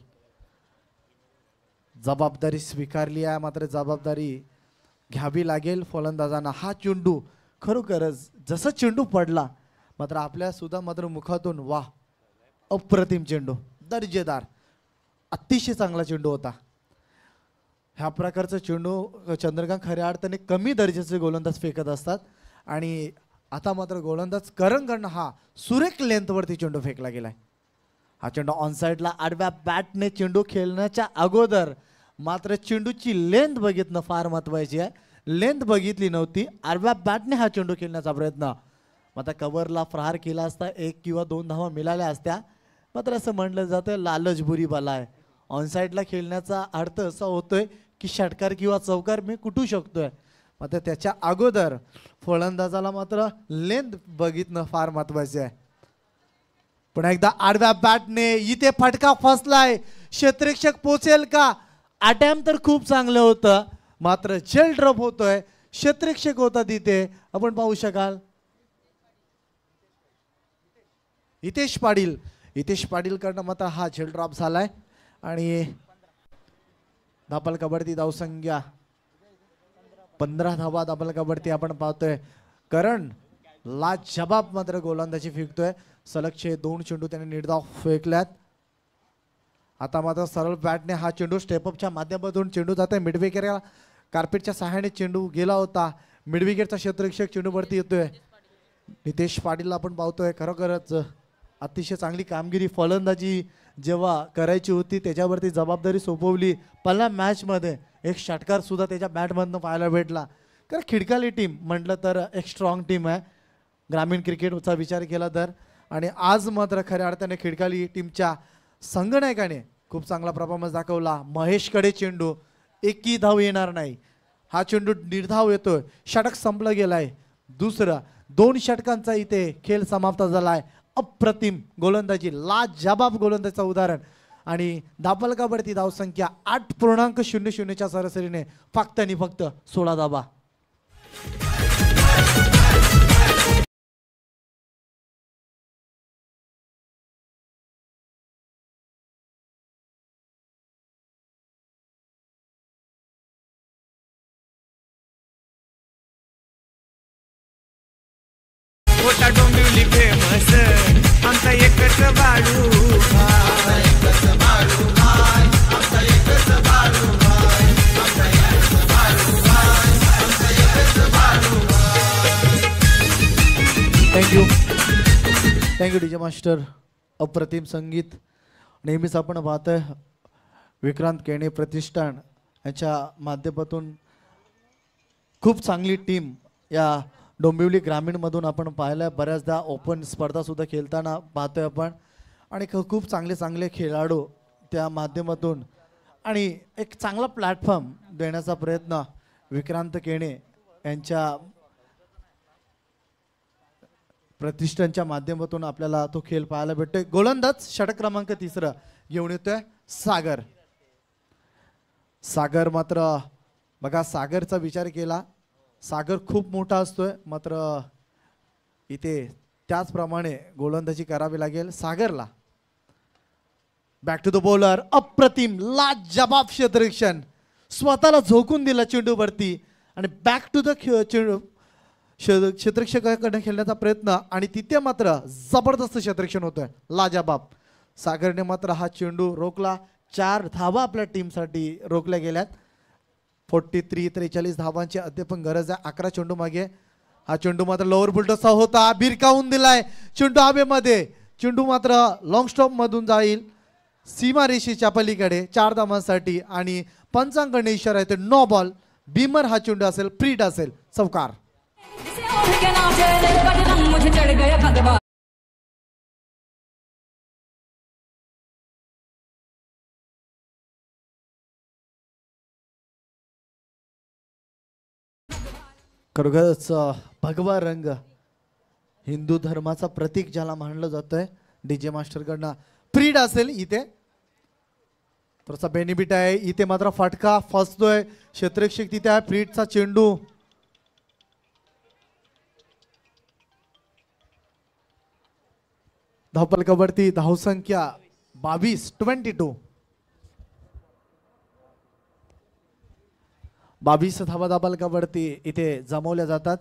जबाबदारी स्वीकारली आहे मात्र जबाबदारी घ्यावी लागेल फलंदाजांना. हा चेंडू खरोखरच जसं चेंडू पडला मात्र आपल्या सुद्धा मात्र मुखातून वा अप्रतिम चेंडू, दर्जेदार, अतिशय चांगला चेंडू होता. ह्या प्रकारचा चेंडू चंद्रकांत खऱ्या अर्थाने कमी दर्जाचे गोलंदाज फेकत असतात आणि आता मात्र गोलंदाज करंगण हा सुरेख लेंथवरती चेंडू फेकला गेलाय. हा चेंडू ऑनसाईडला आडव्या बॅटने चेंडू खेळण्याच्या अगोदर मात्र चेंडूची लेंथ बघितणं फार महत्वाची आहे. लेंथ बघितली नव्हती, आडव्या बॅटने हा चेंडू खेळण्याचा प्रयत्न. मात्र कव्हरला प्रहार केला असता एक किंवा दोन धावा मिळाल्या असत्या. मात्र असं म्हणलं जातं लालच बुरी बला आहे. ऑनसाईडला खेळण्याचा अर्थ असा होतोय की षटकार किंवा चौकार मी कुठू शकतोय. मात्र त्याच्या अगोदर फलंदाजाला मात्र लेंथ बघितणं फार महत्वाचे आहे. पुन्हा एकदा आडव्या बॅटने इथे फटका फसलाय. क्षेत्ररक्षक पोचेल का? अटॅम्प्ट तर खूप चांगलं होतं मात्र झेल ड्रॉप होतोय. क्षेत्ररक्षक होता तिथे आपण पाहू शकाल. हितेश पाटील हितेश पाटील कडनं मात्र हा झेल ड्रॉप झालाय आणि धापल कबड्डी धावसंख्या पंधरा धावा धापल कबड्डी आपण पाहतोय. करण लाजवाब मात्र गोलंदाजी फेकतोय. सलगचे दोन चेंडू त्याने निर्धाव फेकल्यात. आता मात्र सरळ बॅटने हा चेंडू स्टेपअपच्या माध्यमातून चेंडू जात आहे मिडविकेटला. कार्पेटच्या सहाय्याने चेंडू गेला होता. मिडविकेटचा क्षेत्ररक्षक चेंडूवरती येतोय. नितेश पाटीलला आपण पाहतोय खरोखरच अतिशय चांगली कामगिरी फलंदाजी जेव्हा करायची होती त्याच्यावरती जबाबदारी सोपवली. पहिल्या मॅचमध्ये एक षटकार सुद्धा त्याच्या बॅटमधनं पाहायला भेटला. कारण खिडकाली टीम म्हटलं तर एक स्ट्रॉंग टीम आहे ग्रामीण क्रिकेटचा विचार केला तर. आणि आज मात्र खऱ्या अर्थाने खिडकाली टीमच्या संगनायकाने खूप चांगला परफॉर्मन्स दाखवला. महेशकडे चेंडू, एकही धाव येणार नाही. हा चेंडू निर्धाव येतोय. षटक संपलं गेलाय. दुसरं दोन षटकांचा इथे खेळ समाप्त झालाय. अप्रतिम गोलंदाजी, लाजवाब गोलंदाजीचं उदाहरण. आणि धापलकावरती धावसंख्या आठ पूर्णांक शून्य शून्यच्या सरासरीने फक्त आणि फक्त सोळा धावा. मोठा डोंबिवली फेमस आमचा एकच बाळू भाई, एकच बाळू भाई, आमचा एकच बाळू भाई, आमचा एकच बाळू भाई, आमचा एकच बाळू भाई. Thank you thank you DJ master. अप्रतिम संगीत. नेहमीच आपण पाहतोय विक्रांत केणे प्रतिष्ठान यांच्या माध्यमातून खूप चांगली टीम या डोंबिवली ग्रामीणमधून आपण पाहिलं. बऱ्याचदा ओपन स्पर्धासुद्धा खेळताना पाहतोय आपण आणि खूप चांगले चांगले खेळाडू त्या माध्यमातून आणि एक चांगला प्लॅटफॉर्म देण्याचा प्रयत्न विक्रांत केणे यांच्या प्रतिष्ठानच्या माध्यमातून आपल्याला तो खेळ पाहायला भेटतोय. गोलंदाज षटक क्रमांक तिसरा घेऊन येतोय सागर. सागर मात्र बघा सागरचा विचार केला सागर खूप मोठा असतोय मात्र इथे त्याचप्रमाणे गोलंदाजी करावी लागेल सागरला. Back to the bowler. अप्रतिम लाजवाब क्षेत्ररक्षण. स्वतःला झोकून दिला चेंडूवरती आणि बॅक टू द चेंडू क्षेत्ररक्षकाकडे खेळण्याचा प्रयत्न आणि तिथे मात्र जबरदस्त क्षेत्ररक्षण होतोय. लाजवाब. सागरने मात्र हा चेंडू रोखला. चार धावा आपल्या टीमसाठी रोखल्या गेल्यात. फोर्टी थ्री त्रेचाळीस धावांची अद्याप गरज आहे. अकरा चेंडू मागे. हा चेंडू मात्र लोअर बुलटॉसचा होता. भिरकावून दिलाय चेंडू हवेमध्ये. चेंडू मात्र लॉंग स्टॉप मधून जाईल सीमारेषेच्या पलीकडे चार धावांसाठी आणि पंचांकडे इशारा येतो नो बॉल. बीमर हा चेंडू असेल, फ्रीड असेल, चौकार. खरोखरच भगवा रंग हिंदू धर्माचा प्रतीक ज्याला मानलं जातंय. डीजे मास्टरकडनं फ्रीड असेल इथे थोडासा बेनिफिट आहे. इथे मात्र फटका फसतोय. क्षेत्ररक्षक तिथे आहे. फ्रीडचा चेंडू धावपलकावरती धावसंख्या बावीस ट्वेंटी टू बावीस धावा धावपलकावरती इथे जमवल्या जातात.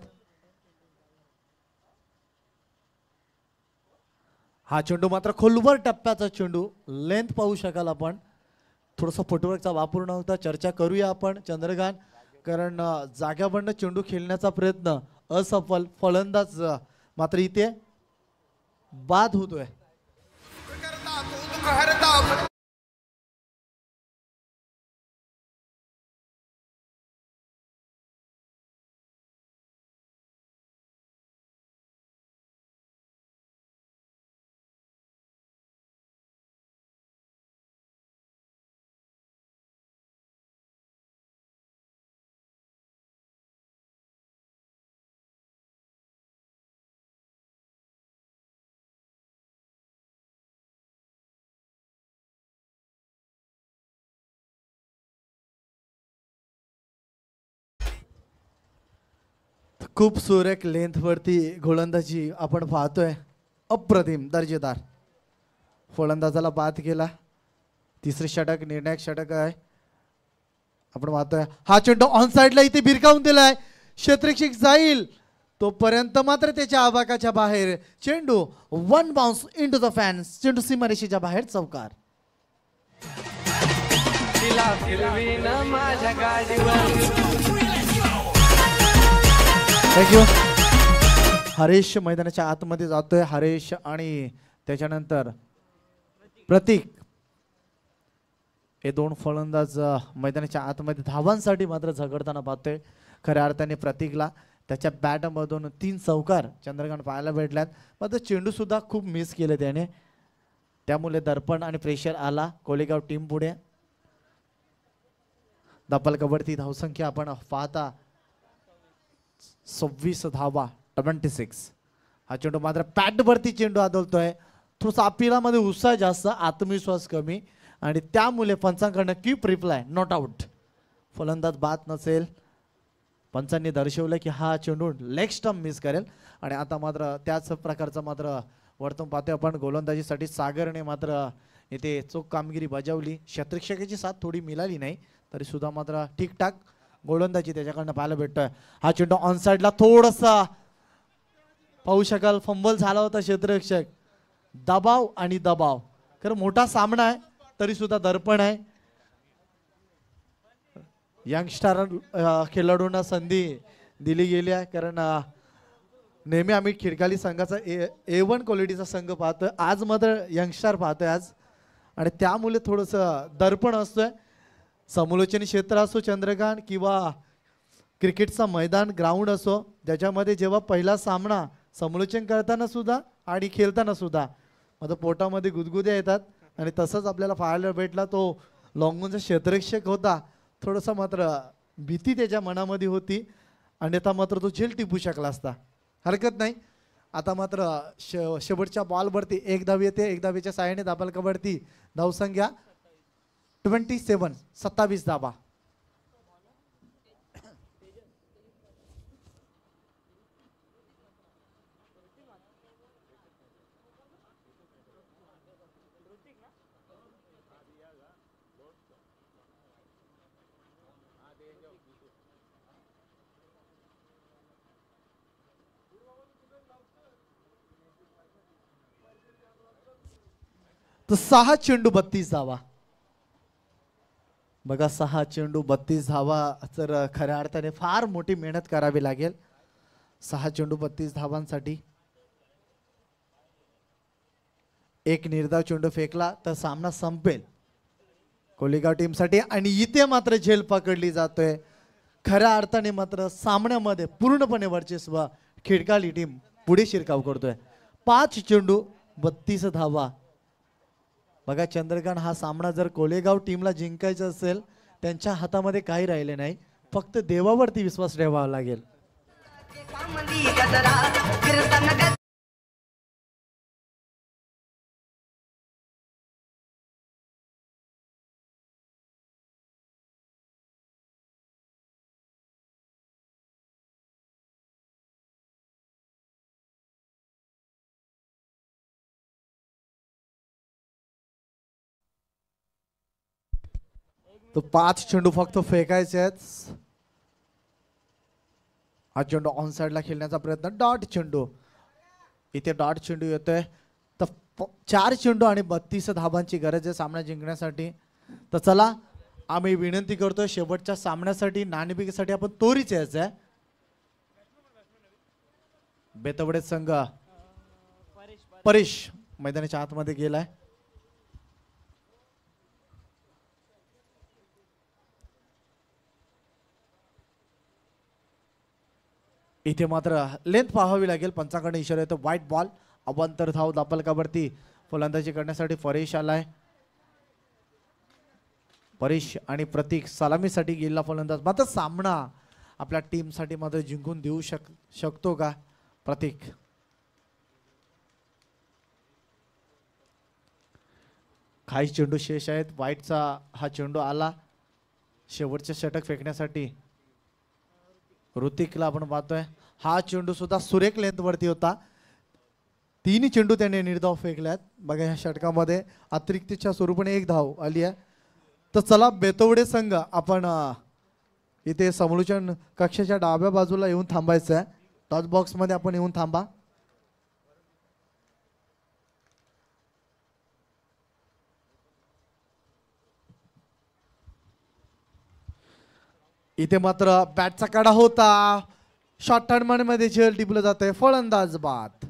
हा चेंडू मात्र खोलवर टप्प्याचा चेंडू, लेंथ पाहू शकाल आपण. थोडासा फुटवर्कचा वापर नव्हता. चर्चा करूया आपण चंद्रकांत, कारण अ, जाग्यावरनं चेंडू खेळण्याचा प्रयत्न असफल. फलंदाज अ, मात्र इथे बाद होतोय. खूप सुरेख लेंथ वरती गोलंदाजी आपण पाहतोय. अप्रतिम दर्जेदार फलंदाजाला बाद केला. तिसरे षटक निर्णायक षटक आहे. आपण पाहतोय हा चेंडू ऑन साइडला इथे भिरकावून दिलाय. क्षेत्ररक्षक जाईल तोपर्यंत मात्र त्याच्या आवाकाच्या बाहेर चेंडू one bounce into the fans. चेंडू सीमारेषेच्या बाहेर चौकार. तिला फिरवीन माझ्या गाडीवर. थँक्यू. हरेश मैदानाच्या आतमध्ये जातोय. हरेश आणि त्याच्यानंतर प्रतीक हे दोन फलंदाज अ, मैदानाच्या आतमध्ये धावांसाठी मात्र झगडताना पाहतोय. खऱ्या अर्थाने प्रतीकला त्याच्या बॅटमधून तीन चौकार चंद्रकांत पाहायला भेटल्यात. मात्र चेंडू सुद्धा खूप मिस केले त्याने. त्यामुळे दर्पण आणि प्रेशर आला कोलेगाव टीम पुढे. धावपलकावरती धावसंख्या आपण पाहता सव्वीस धावा ट्वेंटी सिक्स. हा चेंडू मात्र पॅडवरती चेंडू आदळतोय. थोडासा अपिलामध्ये उत्साह जास्त, आत्मविश्वास कमी आणि त्यामुळे पंचांकडनं क्विक रिप्लाय नॉट आउट. फलंदाज बाद नसेल. पंचांनी दर्शवलं की हा चेंडू लेग स्टंप मिस करेल आणि आता मात्र त्याच प्रकारचं मात्र वर्तन पाहतोय आपण. गोलंदाजीसाठी सागरने मात्र इथे चोख कामगिरी बजावली. क्षेत्ररक्षकाची साथ थोडी मिळाली नाही तरी सुद्धा मात्र ठीकठाक गोलंदाजी त्याच्याकडनं पाहायला भेटतोय. हा चेंडू ऑन साइडला थोडासा पाहू शकाल फंबल झाला होता. क्षेत्ररक्षक दबाव आणि दबाव, खरं मोठा सामना आहे तरी सुद्धा दर्पण आहे. यंगस्टार खेळाडूंना संधी दिली गेली आहे, कारण अ, नेहमी आम्ही खिडकाली संघाचा ए ए वन क्वालिटीचा संघ पाहतोय. आज मात्र यंगस्टार पाहतोय आज आणि त्यामुळे थोडंसं दर्पण असतोय. समालोचन क्षेत्र असो चंद्रकांत किंवा क्रिकेटचा मैदान ग्राउंड असो, ज्याच्यामध्ये जेव्हा पहिला सामना समालोचन करताना सुद्धा आणि खेळताना सुद्धा माझं पोटामध्ये गुदगुद्या येतात आणि तसंच आपल्याला पाहायला भेटला. तो लॉंगूनचा क्षेत्ररक्षक होता. थोडंसं मात्र भीती त्याच्या मनामध्ये होती, अन्यथा मात्र तो झेल टिपू शकला असता. हरकत नाही. आता मात्र श शेवटच्या बॉलवरती एक धाव येते. एक धावेच्या साहाय्याने धावपलकावरती धावसंख्या ट्वेंटी सेवन सत्तावीस धावा. तर सहा चेंडू बत्तीस धावा. बघा सहा चेंडू बत्तीस धावा तर खऱ्या अर्थाने फार मोठी मेहनत करावी लागेल. सहा चेंडू बत्तीस धावांसाठी एक निर्धाव चेंडू फेकला तर सामना संपेल कोलेगाव टीमसाठी. आणि इथे मात्र झेल पकडली जातोय. खऱ्या अर्थाने मात्र सामन्यामध्ये पूर्णपणे वर्चस्व खिडकाली टीम पुढे शिरकाव करतोय. पाच चेंडू बत्तीस धावा. बघा चंद्रकांत, हा सामना जर कोलेगाव टीमला जिंकायचा असेल त्यांच्या हातामध्ये काही राहिले नाही, फक्त देवावरती विश्वास ठेवावा लागेल. तो पाच चेंडू फक्त फेकायचे आहेत. हा चेंडू ऑन साइडला खेळण्याचा प्रयत्न, डॉट चेंडू. इथे डॉट चेंडू येतोय. तर चार चेंडू आणि बत्तीस धाबांची गरज आहे सामना जिंकण्यासाठी. तर चला आम्ही विनंती करतोय शेवटच्या सामन्यासाठी नाणेफेकीसाठी आपण तोरीच यायचं आहे. बेतवडे संघ परेश मैदानाच्या आतमध्ये गेलाय. इथे मात्र लेंथ पाहावी लागेल. पंचाकडे इशारा येतो व्हाईट बॉल. अवांतर धाव दापलकावरती फलंदाजी करण्यासाठी परेश आलाय. परेश आणि प्रतीक सलामीसाठी गेलेला फलंदाज. मात्र सामना आपल्या टीमसाठी मात्र जिंकून देऊ शक शकतो का प्रतीक? काही चेंडू शेष आहेत. व्हाईटचा हा चेंडू आला शेवटचे षटक फेकण्यासाठी. ऋतिकला आपण पाहतोय. हा चेंडू सुद्धा सुरेख लेंथ वरती होता. तीन चेंडू त्याने निर्धाव फेकल्यात. बघा या षटकामध्ये अतिरिक्तच्या स्वरूपाने एक धाव आली आहे. तर चला बेतवडे संघ आपण इथे समालोचन कक्षाच्या डाव्या बाजूला येऊन थांबायचं आहे. टॉस बॉक्स मध्ये आपण येऊन थांबा. इथे मात्र बॅटचा कडा होता. शॉर्ट टर्न मध्ये झेल टिपलं जातंय. फलंदाज बाद.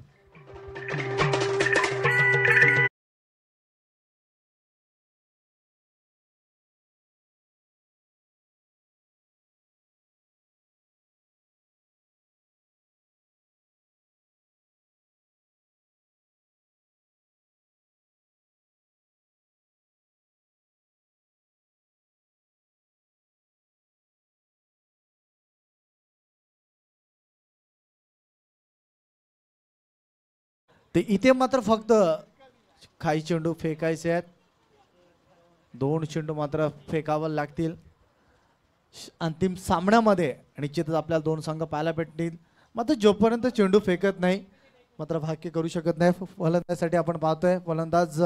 ते इथे मात्र फक्त काही चेंडू फेकायचे आहेत. दोन चेंडू मात्र फेकावं लागतील अंतिम सामन्यामध्ये. निश्चितच आपल्याला दोन संघ पाहायला भेटतील. मात्र जोपर्यंत चेंडू फेकत नाही मात्र भाग्य करू शकत नाही. फलंदाजीसाठी आपण पाहतोय फलंदाज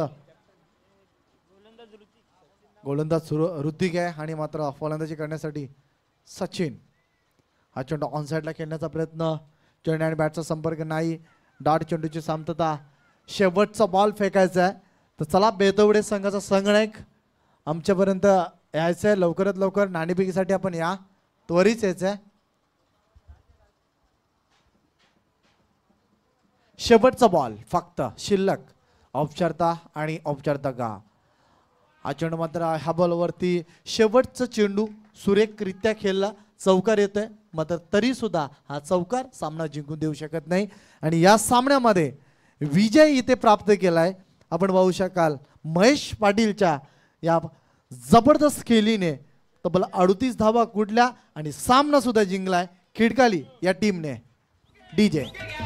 गोलंदाज ऋतिक आहे आणि मात्र फलंदाजी करण्यासाठी सचिन. हा चेंडू ऑन साइडला खेळण्याचा प्रयत्न. चेंडू आणि बॅटचा संपर्क नाही. डॉट चेंडूची सामतता. शेवटचा बॉल फेकायचा आहे. तर चला बेतवडे संघाचा संगणक आमच्यापर्यंत यायचं आहे. लवकरात लवकर नाणेफेकीसाठी आपण या त्वरित यायचं आहे. शेवटचा बॉल फक्त शिल्लक औपचारिकता आणि औपचारिकता. हा चेंडू मात्र ह्या बॉलवरती शेवटचा चेंडू सुरेखरित्या खेळला. चौकार येतोय मात्र तरी सुद्धा हा चौकार सामना जिंकून देऊ शकत नाही. आणि या सामन्यामध्ये विजय इथे प्राप्त केलाय. आपण पाहू शकाल महेश पाटीलच्या या जबरदस्त खेळीने तब्बल अडतीस धावा कुठल्या आणि सामना सुद्धा जिंकलाय खिडकाली या टीमने. डीजे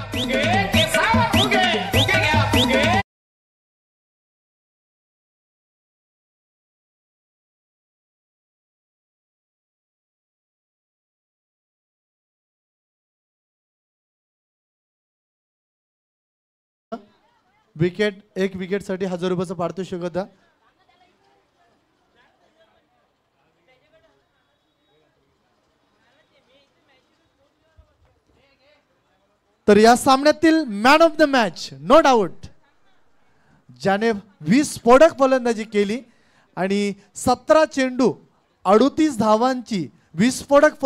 विकेट एक विकेट साठी हजार रुपयाचं पारितोषिक होतं. तर या सामन्यातील man of the match no doubt ज्याने वीस स्फोटक फलंदाजी केली आणि सतरा चेंडू अडतीस धावांची विस्फोटक